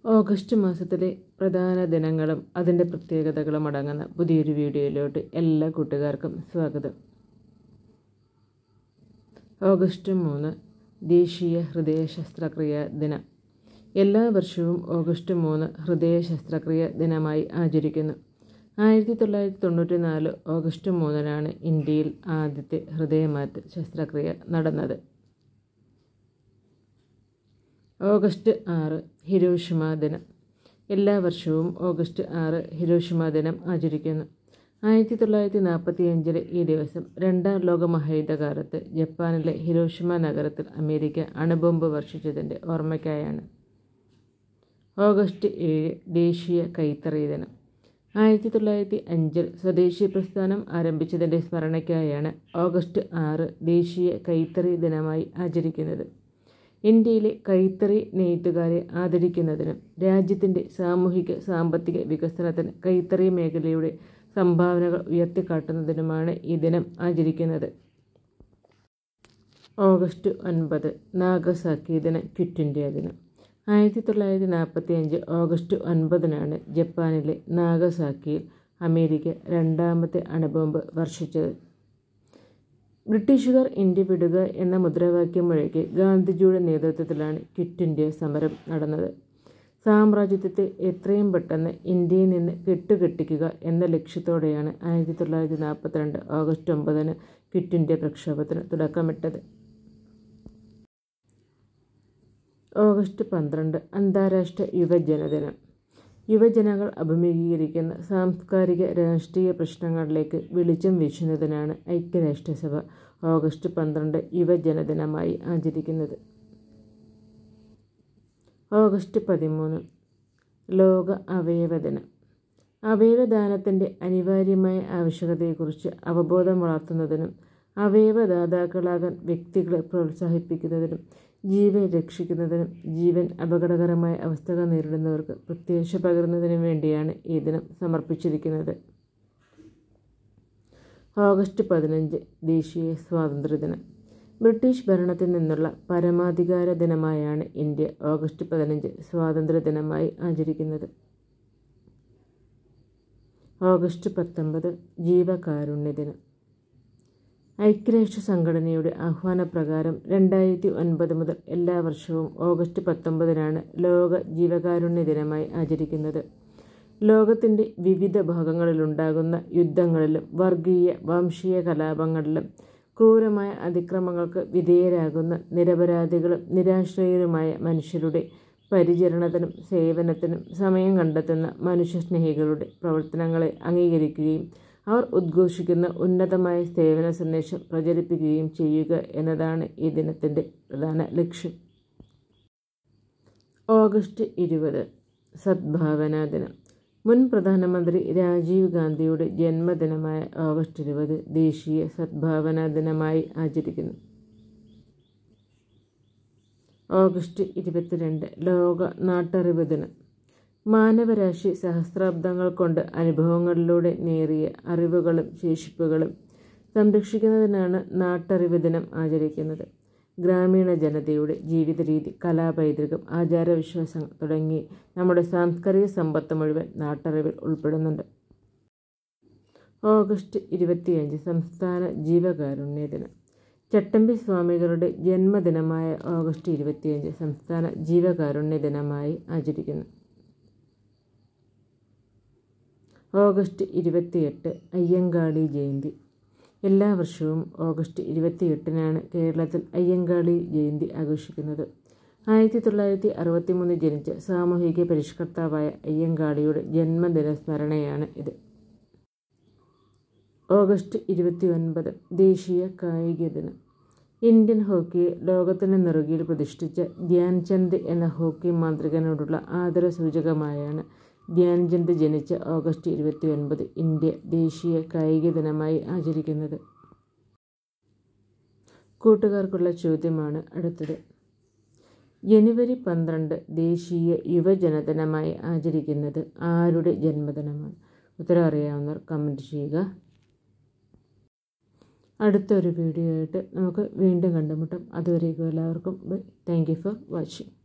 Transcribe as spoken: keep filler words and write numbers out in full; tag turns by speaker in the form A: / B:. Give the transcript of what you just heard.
A: August മാസത്തിലെ പ്രധാന ദിനങ്ങളും അതിൻ്റെ പ്രത്യേകതകളും അടങ്ങുന്ന പുതിയൊരു വീഡിയോയിലോട്ട് എല്ലാ കൂട്ടുകാർക്കും സ്വാഗതം. ഓഗസ്റ്റ് മൂന്ന് ദേശീയ ഹൃദയ ശസ്ത്രക്രിയാ ദിനം. എല്ലാ വർഷവും ഓഗസ്റ്റ് മൂന്ന് ഹൃദയ ശസ്ത്രക്രിയാ ദിനമായി ആചരിക്കുന്നു. ആയിരത്തി തൊള്ളായിരത്തി തൊണ്ണൂറ്റി നാല് ഓഗസ്റ്റ് മൂന്നിനാണ് ഇന്ത്യയിൽ ആദ്യത്തെ ഹൃദയമാറ്റ ശസ്ത്രക്രിയ നടന്നത്. ഓഗസ്റ്റ് ആറ് ഹിരോഷിമ ദിനം. എല്ലാ വർഷവും ഓഗസ്റ്റ് ആറ് ഹിരോഷിമ ദിനം ആചരിക്കുന്നു. ആയിരത്തി തൊള്ളായിരത്തി നാൽപ്പത്തി അഞ്ചിലെ ഈ ദിവസം രണ്ടാം ലോക മഹായുദ്ധകാലത്ത് ജപ്പാനിലെ ഹിരോഷിമ നഗരത്തിൽ അമേരിക്ക അണുബോംബ് വർഷിച്ചതിൻ്റെ ഓർമ്മയ്ക്കായാണ്. ഓഗസ്റ്റ് ഏഴ് ദേശീയ കൈത്തറി ദിനം. ആയിരത്തി തൊള്ളായിരത്തി അഞ്ചിൽ സ്വദേശി പ്രസ്ഥാനം ആരംഭിച്ചതിൻ്റെ സ്മരണയ്ക്കായാണ് ഓഗസ്റ്റ് ആറ് ദേശീയ കൈത്തറി ദിനമായി ആചരിക്കുന്നത്. ഇന്ത്യയിലെ കൈത്തറി നെയ്ത്തുകാരെ ആദരിക്കുന്നതിനും രാജ്യത്തിൻ്റെ സാമൂഹിക സാമ്പത്തിക വികസനത്തിന് കൈത്തറി മേഖലയുടെ സംഭാവനകൾ ഉയർത്തിക്കാട്ടുന്നതിനുമാണ് ഈ ദിനം ആചരിക്കുന്നത്. ഓഗസ്റ്റ് ഒൻപത് നാഗസാക്കി ദിനം, ക്വിറ്റ് ഇന്ത്യ ദിനം. ആയിരത്തി തൊള്ളായിരത്തി നാൽപ്പത്തി അഞ്ച് ഓഗസ്റ്റ് ഒൻപതിനാണ് ജപ്പാനിലെ നാഗസാക്കിയിൽ അമേരിക്ക രണ്ടാമത്തെ അണുബോംബ് വർഷിച്ചത്. ബ്രിട്ടീഷുകാർ ഇന്ത്യ വിടുക എന്ന മുദ്രാവാക്യം മുഴക്കി ഗാന്ധിജിയുടെ നേതൃത്വത്തിലാണ് ക്വിറ്റ് ഇന്ത്യ സമരം നടന്നത്. സാമ്രാജ്യത്വത്തെ എത്രയും പെട്ടെന്ന് ഇന്ത്യയിൽ നിന്ന് കെട്ടുകെട്ടിക്കുക എന്ന ലക്ഷ്യത്തോടെയാണ് ആയിരത്തി തൊള്ളായിരത്തി നാൽപ്പത്തിരണ്ട് ഓഗസ്റ്റ് ഒമ്പതിന് ക്വിറ്റ് ഇന്ത്യ പ്രക്ഷോഭത്തിന് തുടക്കമിട്ടത്. ഓഗസ്റ്റ് പന്ത്രണ്ട് അന്താരാഷ്ട്ര യുവജന ദിനം. യുവജനങ്ങൾ അഭിമുഖീകരിക്കുന്ന സാംസ്കാരിക രാഷ്ട്രീയ പ്രശ്നങ്ങളിലേക്ക് വെളിച്ചം വീശുന്നതിനാണ് ഐക്യരാഷ്ട്രസഭ ഓഗസ്റ്റ് പന്ത്രണ്ട് യുവജന ദിനമായി ആചരിക്കുന്നത്. ഓഗസ്റ്റ് പതിമൂന്ന് ലോക അവയവ ദിനം. അവയവദാനത്തിൻ്റെ അനിവാര്യമായ ആവശ്യകതയെക്കുറിച്ച് അവബോധം വളർത്തുന്നതിനും അവയവദാതാക്കളാകാൻ വ്യക്തികളെ പ്രോത്സാഹിപ്പിക്കുന്നതിനും ജീവൻ രക്ഷിക്കുന്നതിനും ജീവൻ അപകടകരമായ അവസ്ഥകൾ നേരിടുന്നവർക്ക് പ്രത്യാശ പകരുന്നതിനും വേണ്ടിയാണ് ഈ ദിനം സമർപ്പിച്ചിരിക്കുന്നത്. ഓഗസ്റ്റ് പതിനഞ്ച് ദേശീയ സ്വാതന്ത്ര്യ ദിനം. ബ്രിട്ടീഷ് ഭരണത്തിൽ നിന്നുള്ള പരമാധികാര ദിനമായാണ് ഇന്ത്യ ഓഗസ്റ്റ് പതിനഞ്ച് സ്വാതന്ത്ര്യ ദിനമായി ആചരിക്കുന്നത്. ഓഗസ്റ്റ് പത്തൊമ്പത് ജീവകാരുണ്യ ദിനം. ഐക്യരാഷ്ട്ര സംഘടനയുടെ ആഹ്വാനപ്രകാരം രണ്ടായിരത്തി ഒൻപത് മുതൽ എല്ലാ വർഷവും ഓഗസ്റ്റ് പത്തൊമ്പതിനാണ് ലോക ജീവകാരുണ്യ ദിനമായി ആചരിക്കുന്നത്. ലോകത്തിൻ്റെ വിവിധ ഭാഗങ്ങളിലുണ്ടാകുന്ന യുദ്ധങ്ങളിലും വർഗീയ വംശീയ കലാപങ്ങളിലും ക്രൂരമായ അതിക്രമങ്ങൾക്ക് വിധേയരാകുന്ന നിരപരാധികളും നിരാശ്രയരുമായ മനുഷ്യരുടെ പരിചരണത്തിനും സേവനത്തിനും സമയം കണ്ടെത്തുന്ന മനുഷ്യസ്നേഹികളുടെ പ്രവർത്തനങ്ങളെ അംഗീകരിക്കുകയും അവർ ഉദ്ഘോഷിക്കുന്ന ഉന്നതമായ സേവന സന്ദേശം പ്രചരിപ്പിക്കുകയും ചെയ്യുക എന്നതാണ് ഈ ദിനത്തിൻ്റെ പ്രധാന ലക്ഷ്യം. ഓഗസ്റ്റ് ഇരുപത് സദ്ഭാവനാ ദിനം. മുൻ പ്രധാനമന്ത്രി രാജീവ് ഗാന്ധിയുടെ ജന്മദിനമായ ഓഗസ്റ്റ് ഇരുപത് ദേശീയ സദ്ഭാവനാ ദിനമായി ആചരിക്കുന്നു. ഓഗസ്റ്റ് ഇരുപത്തിരണ്ട് ലോക നാട്ടറിവ് ദിനം. മാനവരാശി സഹസ്രാബ്ദങ്ങൾ കൊണ്ട് അനുഭവങ്ങളിലൂടെ നേറിയ അറിവുകളും ശേഷിപ്പുകളും സംരക്ഷിക്കുന്നതിനാണ് നാട്ടറിവ് ദിനം ആചരിക്കുന്നത്. ഗ്രാമീണ ജനതയുടെ ജീവിത രീതി, കലാപൈതൃകം, ആചാരവിശ്വാസങ്ങൾ തുടങ്ങി നമ്മുടെ സാംസ്കാരിക സമ്പത്ത് മുഴുവൻ നാട്ടറിവിൽ ഉൾപ്പെടുന്നുണ്ട്. ഓഗസ്റ്റ് ഇരുപത്തിയഞ്ച് സംസ്ഥാന ജീവകാരുണ്യ ദിനം. ചട്ടമ്പി സ്വാമികളുടെ ജന്മദിനമായ ഓഗസ്റ്റ് ഇരുപത്തിയഞ്ച് സംസ്ഥാന ജീവകാരുണ്യ ദിനമായി ആചരിക്കുന്നു. ഓഗസ്റ്റ് ഇരുപത്തിയെട്ട് അയ്യങ്കാളി ജയന്തി. എല്ലാ വർഷവും ഓഗസ്റ്റ് ഇരുപത്തിയെട്ടിനാണ് കേരളത്തിൽ അയ്യങ്കാളി ജയന്തി ആഘോഷിക്കുന്നത്. ആയിരത്തി തൊള്ളായിരത്തി അറുപത്തി മൂന്നിൽ ജനിച്ച സാമൂഹിക പരിഷ്കർത്താവായ അയ്യങ്കാളിയുടെ ജന്മദിന സ്മരണയാണ് ഇത്. ഓഗസ്റ്റ് ഇരുപത്തി ഒൻപത് ദേശീയ കായിക ദിനം. ഇന്ത്യൻ ഹോക്കിയെ ലോകത്തിന് നെറുകയിൽ പ്രതിഷ്ഠിച്ച ധ്യാൻചന്ദ് എന്ന ഹോക്കി മാന്ത്രികനോടുള്ള ആദരസൂചകമായാണ് ധ്യാൻചന്ദ് ജനിച്ച ഓഗസ്റ്റ് ഇരുപത്തി ഒൻപത് ഇന്ത്യ ദേശീയ കായിക ദിനമായി ആചരിക്കുന്നത്. കൂട്ടുകാർക്കുള്ള ചോദ്യമാണ് അടുത്തത്. ജനുവരി പന്ത്രണ്ട് ദേശീയ യുവജന ദിനമായി ആചരിക്കുന്നത് ആരുടെ ജന്മദിനമാണ്? ഉത്തരം അറിയാവുന്നവർ കമൻറ്റ് ചെയ്യുക. അടുത്തൊരു വീഡിയോ ആയിട്ട് നമുക്ക് വീണ്ടും കണ്ടുമുട്ടാം. അതുവരേക്കും എല്ലാവർക്കും bye. Thank you for watching.